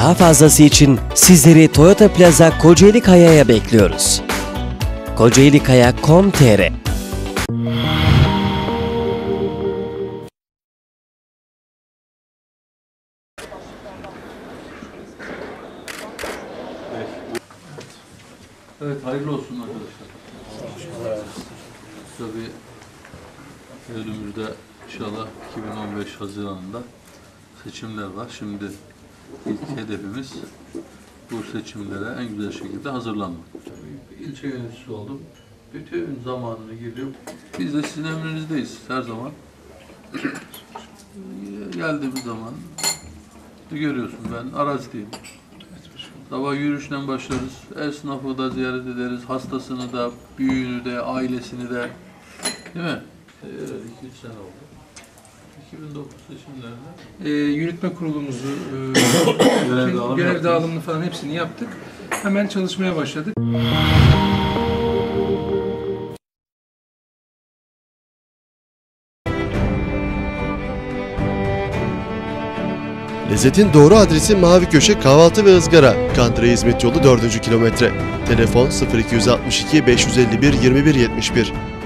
daha fazlası için sizleri Toyota Plaza Kocaeli Kaya'ya bekliyoruz. kocaalikaya.com.tr Evet, hayırlı olsun arkadaşlar. Tabii önümüzde inşallah 2015 Haziran'da seçimler var. Şimdi ilk hedefimiz bu seçimlere en güzel şekilde hazırlanmak. Tabii ilçe yöneticisi oldum. Bütün zamanını girip biz de sizin emrinizdeyiz her zaman. Geldiğimiz zaman görüyorsun, ben arazideyim. Sabah yürüyüşten başlarız, esnafı da ziyaret ederiz, hastasını da, büyüğünü de, ailesini de, değil mi? Evet, 2-3 sene oldu. 2009 seçimlerinde Yürütme kurulumuzu, görev görev dağılımını falan hepsini yaptık. Hemen çalışmaya başladık. Lezzetin doğru adresi Mavi Köşe Kahvaltı ve Izgara. Kandıra Hizmet Yolu 4. kilometre. Telefon 0262 551 2171.